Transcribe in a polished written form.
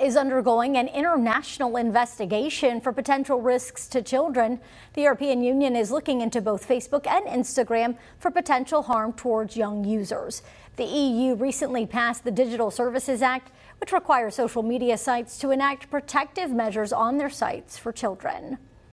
is undergoing an international investigation for potential risks to children. The European Union is looking into both Facebook and Instagram for potential harm towards young users. The EU recently passed the Digital Services Act, which requires social media sites to enact protective measures on their sites for children.